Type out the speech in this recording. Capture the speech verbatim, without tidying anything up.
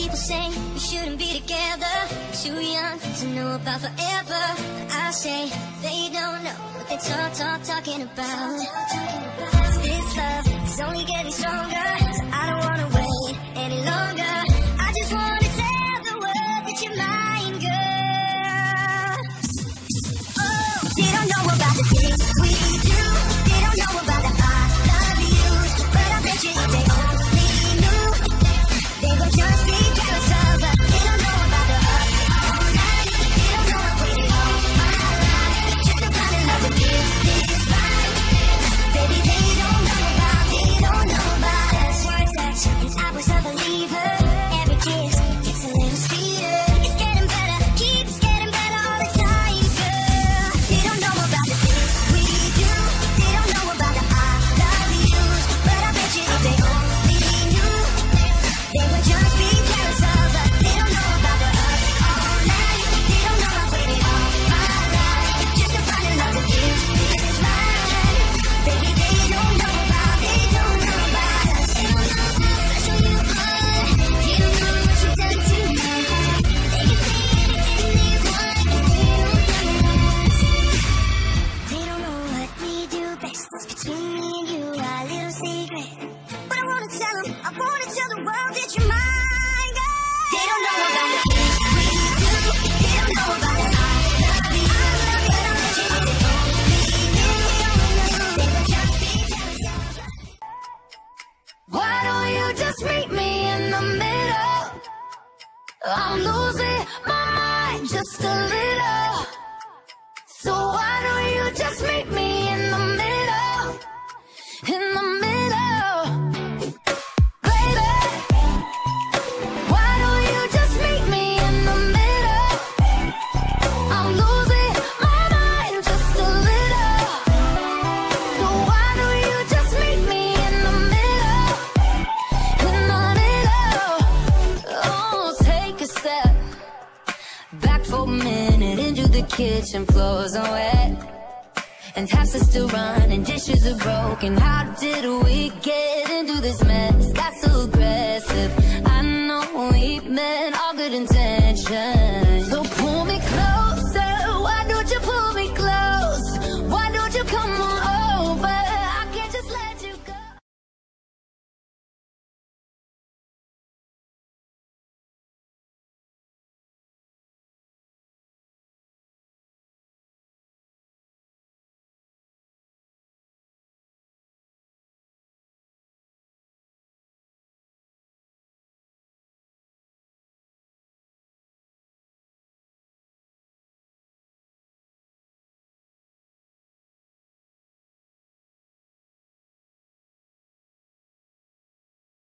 people say we shouldn't be together, too young to know about forever. But I say they don't know what they talk, talk, talking about. This love is only getting stronger, so I don't wanna wait any longer. I just wanna tell the world that you're mine, girl. Oh, they don't know about the things we do. They don't know about the I love yous, but I bet you if they only knew, they would just be jealous of us. They don't know about the up all night. They don't know I waited all my life just to find a love that gives this right. Baby, they don't know about, they don't know about us. One touch and I was a believer. Every kiss gets a little sweeter. It's getting better, keeps getting better all the time, girl. They don't know about the things we do. They don't know about the I love yous, but I bet you if they only knew, they would just be jealous of us. They don't know about the up all night. They don't know I waited all my life just to find a love that gives this right. Baby, they don't know about, they don't know about us. They don't know how special you are. They don't know what you've done to my heart. They can say anything they want, 'cause they don't know us. They don't know what we do best. It's between me and you, our little secret. But I wanna tell them, I wanna tell the world that you're mine, girl. They don't know about the things we do. They don't know about the I love you. I love you, but I bet you if they only knew, they would just be jealous of us. Why don't you just meet me in the middle? I'm losing my mind just a little. So why don't you just meet me in the middle? In the middle, baby. Why don't you just meet me in the middle? I'm losing my mind just a little. So why don't you just meet me in the middle? In the middle. Oh, take a step back for a minute into the kitchen, floors are wet, and taps are still running, dishes are broken. How did we get